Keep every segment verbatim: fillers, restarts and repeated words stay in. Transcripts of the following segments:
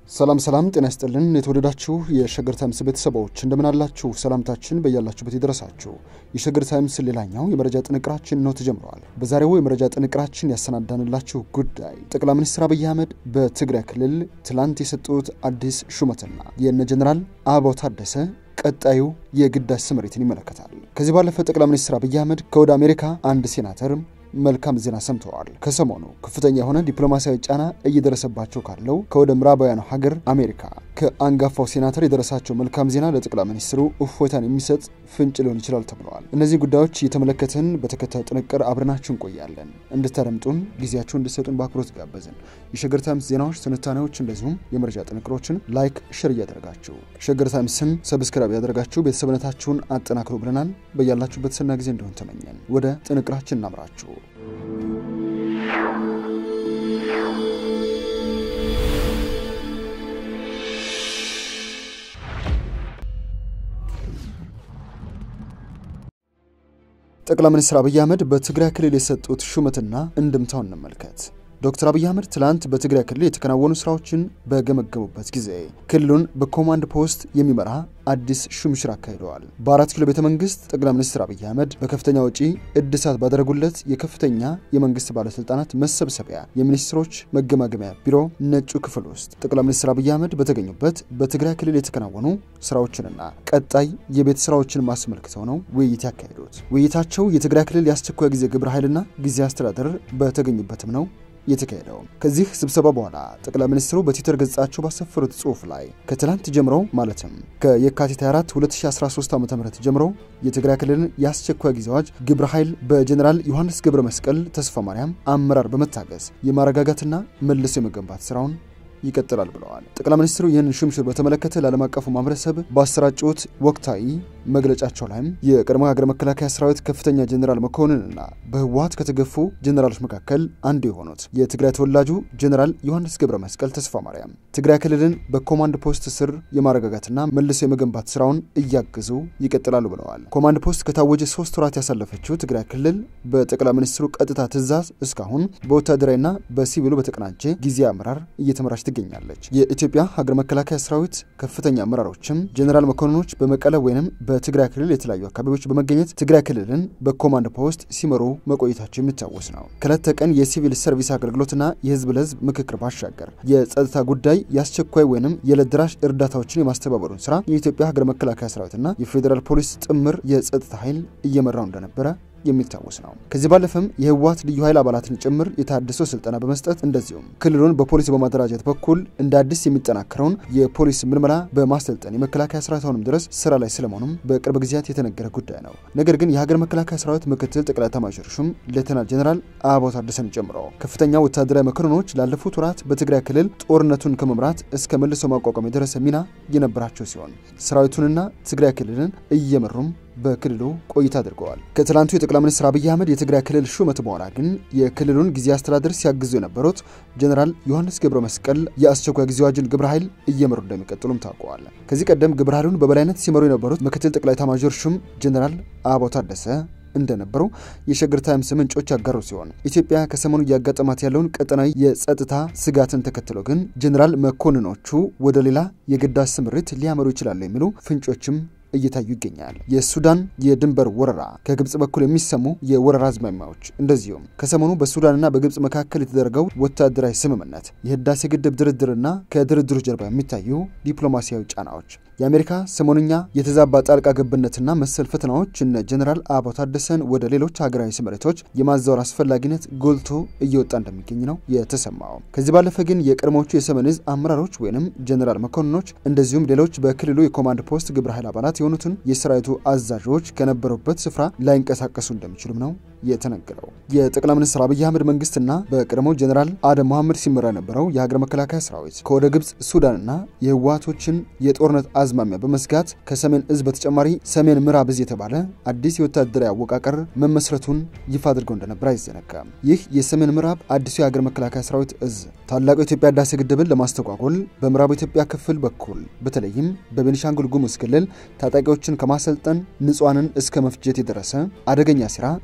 ሰላም ሰላም ጤና ይስጥልን የተወደዳችሁ የሸገር ታይምስ ቤተሰቦች እንደምን አላችሁ ሰላምታችን በእያላችሁበት ይድረሳችሁ የሸገር ታይምስ ሌላኛው የመረጃ ጥንቅራችን ነው ተጀምሯል በዛሬው የመረጃ ጥንቅራችን ያሰናዳንላችሁ ጉዳይ ጠቅላይ ሚኒስትር አብይ አህመድ በትግራይ ክልል ትላንት የሰጡት አዲስ ሹመትና የነ ጀነራል አበባው ታደሰ ቀጣዩ የግዳጅ ስምሪትን ይመለከታል ከዚህ ባለፈ ጠቅላይ ሚኒስትር አብይ አህመድ ከወደ አሜሪካ አንድ ሴናተር መልካም ዜና ሰምተዋል ከሰሞኑ ከፍተኛ የሆነ ዲፕሎማሲያዊ ጫና እየደረሰባቸው ካለው ከወደ ምዕራባውያኑ ሀገር አሜሪካ ከአንጋፋው ሴናተር የደረሳቸው መልካም ዜና ለጠቅላይ ሚኒስትሩ እፎይታን የሚሰጥ ፍንጭ ሊሆን ይችላል ተብሏል እነዚህ ጉዳዮች እየተመለከተን በተከታታይ ጥንቅር አብረናችሁ እንቆያለን እንድታደምጡን ጊዜያችሁን እንድትሰጡን በአክብሮት ጋበዝን የሸገር ታይምስ ዜናዎች ትንታኔዎች እንደዚሁም የመረጃ ጥንቅሮችን ላይክ ሼር ያደርጋችሁ ሸገር ታይምስን ሰብስክራይብ ያደርጋችሁ ቤተሰብነታችሁን አጠናክሩ ብለናል በእያላችሁበት ሰና ጊዜ እንደሆነ ተመኘን ወደ ጥንቅራችን እናምራችሁ ጠቅላይ ሚኒስትር አብይ አህመድ በትግራይ ክልል የሰጡት ሹመትና እንድምታውን እንመልከት ዶክተር አብይ አህመድ ትላንት በትግራይ ክልል የተከናወኑ ስራዎችን በገመገሙበት ጊዜ ክልሉን በኮማንድ ፖስት የሚመራ አዲስ ሹምሽር አካሂደዋል በአራት ኪሎ ቤተ መንግስት ጠቅላይ ሚኒስትር አብይ አህመድ በከፍተኛ ወጪ እድሳት ባደረጉለት የከፍተኛ የመንግስት ባለስልጣናት መሰብሰቢያ የሚኒስትሮች መገማገሚያ ቢሮ ነጩ ክፍል ውስጥ ጠቅላይ ሚኒስትር አብይ አህመድ በተገኙበት በትግራይ ክልል የተከናወኑ ስራዎችንና ቀጣይ የቤት ስራዎችን ማስመልክተው ነው ውይይት ያካሂዱት ውይይታቸው የትግራይ ክልል ያስቸኳይ ጊዜ ግብረ ኃይልና ጊዜ አስተዳደር በተገኙበትም ነው የተካሄደው ከዚህ ስብሰባ በኋላ ጠቅላይ ሚኒስትሩ በትዊተር ገጻቸው ባሰፈሩት ጽሑፍ ላይ ከትላንት ጀምሮ ማለትም ከየካቲት አራት ሁለት ሺህ አስራ ሶስት ዓ.ም ጀምሮ የትግራይ ክልልን ያስቸኳይ ጊዜ አዋጅ ግብረ ኃይል በጀነራል ዮሐንስ ገብረ መስቀል ተስፋ ማርያም አመራር በመታገዝ የማረጋጋትና መልሶ የመገንባት ስራውን ይቀጥላል ብለዋል ጠቅላይ ሚኒስትሩ ይህንን ሹምሽር በተመለከተ ለዓለም አቀፉ ማህበረሰብ ባሰራጩት ወቅታዊ መግለጫቸው ላይም የቀድሞ ሀገር መከላከያ ሰራዊት ከፍተኛ ጀነራል መኮንንና በህወሓት ከተገፉ ጀነራሎች መካከል አንዱ የሆኑት የትግራይ ተወላጁ ጀነራል ዮሐንስ ገብረ መስቀል ተስፋ ማርያም ትግራይ ክልልን በኮማንድ ፖስት ስር የማረጋጋትና መልሶ የመገንባት ስራውን እያገዙ ይቀጥላሉ ብለዋል ኮማንድ ፖስት ከታወጀ ሶስት ወራት ያሳለፈችው ትግራይ ክልል በጠቅላይ ሚኒስትሩ ቀጥታ ትዕዛዝ እስካሁን በወታደራዊና በሲቪሉ በተቀናጀ ጊዜያዊ አመራር እየተመራች ትገኛለች የኢትዮጵያ ሀገር መከላከያ ሰራዊት ከፍተኛ አመራሮችም ጀነራል መኮንኖች በመቀለ ወይንም በትግራይ ክልል የተለያዩ አካባቢዎች በመገኘት ትግራይ ክልልን በኮማንድ ፖስት ሲመሩ መቆየታቸው የሚታወስ ነው ከዕለት ተቀን የሲቪል ሰርቪስ አገልግሎትና የህዝብ ለህዝብ ምክክር ባሻገር የጸጥታ ጉዳይ ያስቸኳይ ወይንም የለድራሽ እርዳታዎችን የማስተባበሩን ስራ የኢትዮጵያ ሀገር መከላከያ ሰራዊትና የፌደራል ፖሊስ ጥምር የጸጥታ ኃይል እየመራው እንደነበረ የሚታወስ ነው ከዚህ ባለፈም የህወሓት ልዩ ኃይል አባላትን ጭምር የታደሰ ስልጠና በመስጠት እንደዚሁም ክልሉን በፖሊስ በማደራጀት በኩል እንደ አዲስ የሚጠናከረውን የፖሊስ ምልመላ በማስተልጠን የመከላከያ ሰራዊቱንም ድረስ ስራ ላይ ስለመሆኑም በቅርብ ጊዜያት የተነገረ ጉዳይ ነው ነገር ግን የሀገር መከላከያ ሰራዊት ምክትል ጠቅላይ ኤታማዦር ሹም ሌተናል ጀነራል አበባው ታደሰን ጨምሮ ከፍተኛ ወታደራዊ መኮንኖች ላለፉት ወራት በትግራይ ክልል ጦርነቱን ከመምራት እስከ መልሶ ማቋቋም የደረሰ ሚና የነበራቸው ሲሆን ሰራዊቱንና ትግራይ ክልልን እየመሩም በክልሉ ቆይታ አድርገዋል ከትላንቱ የጠቅላይ ሚኒስትር አብይ አህመድ የትግራይ ክልል ሹመት በኋላ ግን የክልሉን ጊዜ አስተዳደር ሲያግዙ የነበሩት ጀነራል ዮሐንስ ገብረ መስቀል የአስቸኳይ ጊዜ አዋጅን ግብረ ኃይል እየመሩ እንደሚቀጥሉም ታውቋል ከዚህ ቀደም ግብረ ኃይሉን በበላይነት ሲመሩ የነበሩት ምክትል ጠቅላይ ኤታማዦር ሹም ጀነራል አበባው ታደሰ እንደነበሩ የሸገር ታይምስ ምንጮች ያጋሩ ሲሆን ኢትዮጵያ ከሰሞኑ ያጋጠማት ያለውን ቀጠናዊ የጸጥታ ስጋትን ተከትሎ ግን ጀነራል መኮንኖቹ ወደ ሌላ የግዳጅ ስምሪት ሊያመሩ ይችላሉ የሚሉ ፍንጮችም እየታዩ ይገኛል የሱዳን የድንበር ወረራ ከግብጽ በኩል የሚሰሙ የወረራ አዝማሚያዎች እንደዚሁም ከሰሞኑ በሱዳንና በግብጽ መካከል የተደረገው ወታደራዊ ስምምነት የህዳሴ ግድብ ድርድርና ከድርድሩ ጀርባ የሚታዩ ዲፕሎማሲያዊ ጫናዎች የአሜሪካ ሰሞንኛ የተዛባ ጣልቃ ገብነትና መሰል ፈተናዎች እነ ጀነራል አበባው ታደሰን ወደ ሌሎች ሀገራዊ ስምሪቶች የማዛወር አስፈላጊነት ጎልቶ እየወጣ እንደሚገኝ ነው የተሰማው ከዚህ ባለፈ ግን የቀድሞዎቹ የሰሜን ዕዝ አመራሮች ወይንም ጀነራል መኮንኖች እንደዚሁም ሌሎች በክልሉ የኮማንድ ፖስት ግብረ ኃይል አባላት የሆኑትን የሰራዊቱ አዛዦች ከነበሩበት ስፍራ ላይንቀሳቀሱ እንደሚችሉም ነው የተነገረው የጠቅላይ ሚኒስትር አብይ አህመድ መንግስትና በቀድሞ ጀነራል አደም መሐመድ ሲመራ የነበረው የሀገር መከላከያ ሰራዊት ከወደ ግብጽ ሱዳንና የህወሓቶችን የጦርነት አዝማሚያ በመስጋት ከሰሜን ዕዝ በተጨማሪ ሰሜን ምዕራብ ዕዝ የተባለ አዲስ የወታደራዊ አወቃቀር መመስረቱን ይፋ አድርገው እንደነበር አይዘነጋም ይህ የሰሜን ምዕራብ አዲሱ የሀገር መከላከያ ሰራዊት ዕዝ ታላቁ የኢትዮጵያ ህዳሴ ግድብን ለማስተጓጎል በምዕራብ ኢትዮጵያ ክፍል በኩል በተለይም በቤኒሻንጉል ጉሙዝ ክልል ታጣቂዎችን ከማሰልጠን ንጹሃንን እስከ መፍጀት የደረሰ አደገኛ ስራ ተተብትቦ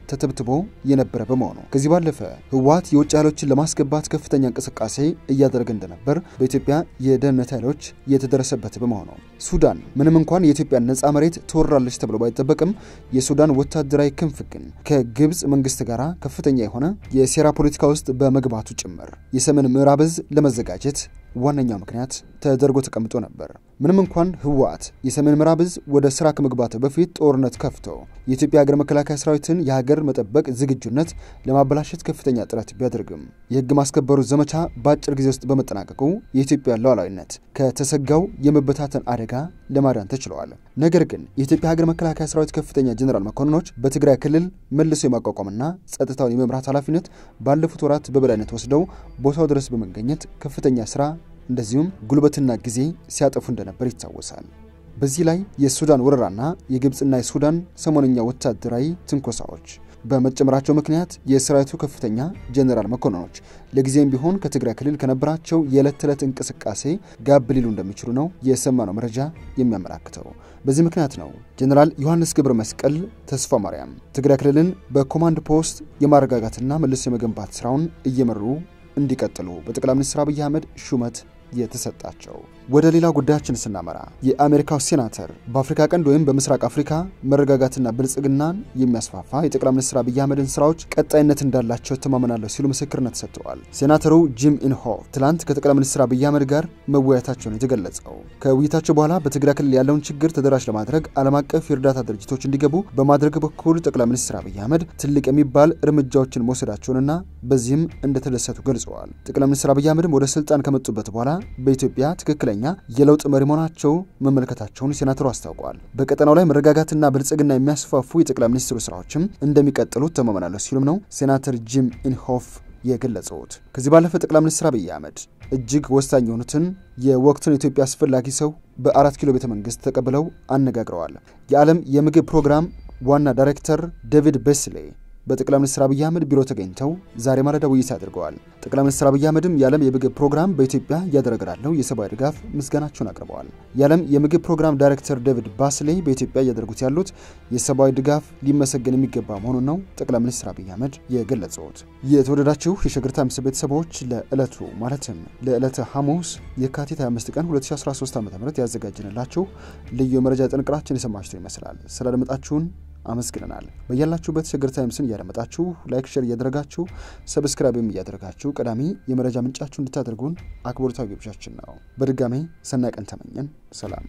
ታስቦ የነበረ በመሆኑ ከዚህ ባለፈ ህወሓት የውጭ ኃይሎችን ለማስገባት ከፍተኛ እንቅስቃሴ እያደረገ እንደነበር በኢትዮጵያ የደህንነት ኃይሎች የተደረሰበት በመሆኑ ሱዳን ምንም እንኳን የኢትዮጵያን ነፃ መሬት ተወራለች ተብሎ ባይጠበቅም የሱዳን ወታደራዊ ክንፍ ግን ከግብጽ መንግስት ጋር ከፍተኛ የሆነ የሴራ ፖለቲካ ውስጥ በመግባቱ ጭምር የሰሜን ምዕራብ ዕዝ ለመዘጋጀት ዋነኛው ምክንያት ተደርጎ ተቀምጦ ነበር። ምንም እንኳን ህወሓት የሰሜን ምዕራብ ዕዝ ወደ ስራ ከመግባቱ በፊት ጦርነት ከፍቶ የኢትዮጵያ ሀገር መከላከያ ሰራዊትን የሀገር መጠበቅ ዝግጁነት ለማበላሸት ከፍተኛ ጥረት ቢያደርግም የህግ ማስከበሩ ዘመቻ በአጭር ጊዜ ውስጥ በመጠናቀቁ የኢትዮጵያ ሉዓላዊነት ከተሰጋው የመበታተን አደጋ ለማዳን ተችሏል። ነገር ግን የኢትዮጵያ ሀገር መከላከያ ሰራዊት ከፍተኛ ጀነራል መኮንኖች በትግራይ ክልል መልሶ የማቋቋምና ጸጥታውን የመምራት ኃላፊነት ባለፉት ወራት በበላይነት ወስደው ቦታው ድረስ በመገኘት ከፍተኛ ስራ እንደዚሁም ጉልበትና ጊዜ ሲያጠፉ እንደነበር ይታወሳል። በዚህ ላይ የሱዳን ወረራና የግብጽና የሱዳን ሰሞንኛ ወታደራዊ ትንኮሳዎች በመጨመራቸው ምክንያት የሰራዊቱ ከፍተኛ ጀነራል መኮንኖች ለጊዜም ቢሆን ከትግራይ ክልል ከነበራቸው የዕለት ተዕለት እንቅስቃሴ ጋብ ሊሉ እንደሚችሉ ነው የሰማነው መረጃ የሚያመላክተው። በዚህ ምክንያት ነው ጀነራል ዮሐንስ ገብረ መስቀል ተስፋ ማርያም ትግራይ ክልልን በኮማንድ ፖስት የማረጋጋትና መልሶ የመገንባት ስራውን እየመሩ እንዲቀጥሉ በጠቅላይ ሚኒስትር አብይ አህመድ ሹመት የተሰጣቸው። ወደ ሌላ ጉዳያችን ስናመራ የአሜሪካው ሴናተር በአፍሪካ ቀንድ ወይም በምስራቅ አፍሪካ መረጋጋትና ብልጽግናን የሚያስፋፋ የጠቅላይ ሚኒስትር አብይ አህመድን ስራዎች ቀጣይነት እንዳላቸው ተማመናለሁ ሲሉ ምስክርነት ሰጥተዋል። ሴናተሩ ጂም ኢንሆፍ ትላንት ከጠቅላይ ሚኒስትር አብይ አህመድ ጋር መወያየታቸውን የተገለጸው ከውይይታቸው በኋላ በትግራይ ክልል ያለውን ችግር ተደራሽ ለማድረግ ዓለም አቀፍ የእርዳታ ድርጅቶች እንዲገቡ በማድረግ በኩል ጠቅላይ ሚኒስትር አብይ አህመድ ትልቅ የሚባል እርምጃዎችን መውሰዳቸውንና በዚህም እንደተደሰቱ ገልጸዋል። ጠቅላይ ሚኒስትር አብይ አህመድም ወደ ስልጣን ከመጡበት በኋላ በኢትዮጵያ ትክክለኛ የለውጥ መሪ መሆናቸው መመልከታቸውን ሴናተሩ አስታውቀዋል። በቀጠናው ላይ መረጋጋትና ብልጽግና የሚያስፋፉ የጠቅላይ ሚኒስትሩ ስራዎችም እንደሚቀጥሉ ተማመናለሁ ሲሉም ነው ሴናተር ጂም ኢንሆፍ የገለጹት። ከዚህ ባለፈ ጠቅላይ ሚኒስትር አብይ አህመድ እጅግ ወሳኝ የሆኑትን የወቅቱን ኢትዮጵያ አስፈላጊ ሰው በአራት ኪሎ ቤተ መንግስት ተቀብለው አነጋግረዋል። የዓለም የምግብ ፕሮግራም ዋና ዳይሬክተር ዴቪድ ቤስሌ በጠቅላይ ሚኒስትር አብይ አህመድ ቢሮ ተገኝተው ዛሬ ማለዳ ውይይት አድርገዋል። ጠቅላይ ሚኒስትር አብይ አህመድም የዓለም የምግብ ፕሮግራም በኢትዮጵያ ያደረገላለው የሰብአዊ ድጋፍ ምስጋናቸውን አቅርበዋል። የዓለም የምግብ ፕሮግራም ዳይሬክተር ዴቪድ ባስሌ በኢትዮጵያ ያደረጉት ያሉት የሰብአዊ ድጋፍ ሊመሰገን የሚገባ መሆኑን ነው ጠቅላይ ሚኒስትር አብይ አህመድ የገለጹት። የተወደዳችሁ የሸገር ታይምስ ቤተሰቦች ለዕለቱ ማለትም ለዕለተ ሐሙስ የካቲት ሃያ አምስት ቀን ሁለት ሺህ አስራ ሶስት ዓ.ም ያዘጋጀንላችሁ ልዩ መረጃ ጥንቅራችን የሰማችሁት ይመስላል። ስላደመጣችሁን አመስግነናል። በያላችሁበት ሸገር ታይምስን ያደመጣችሁ ላይክ ሼር ያደረጋችሁ ሰብስክራይብም ያደረጋችሁ ቀዳሚ የመረጃ ምንጫችሁ እንድታደርጉን አክብሮታዊ ግብዣችን ነው። በድጋሚ ሰናይ ቀን ተመኘን። ሰላም።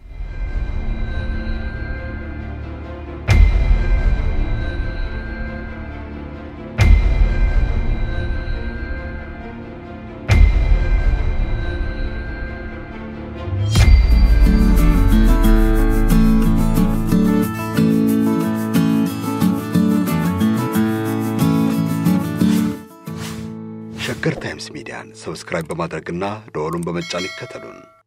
ሸገር ታይምስ ሚዲያን ሰብስክራይብ በማድረግና ደወሉን በመጫን ይከተሉን።